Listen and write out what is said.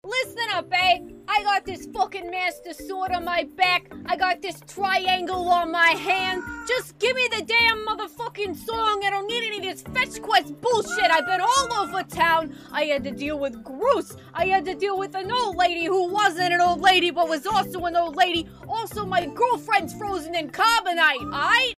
Listen up, eh? I got this fucking master sword on my back. I got this triangle on my hand. Just give me the damn motherfucking song. I don't need any of this fetch quest bullshit. I've been all over town. I had to deal with Groose. I had to deal with an old lady who wasn't an old lady but was also an old lady. Also, my girlfriend's frozen in carbonite, aight?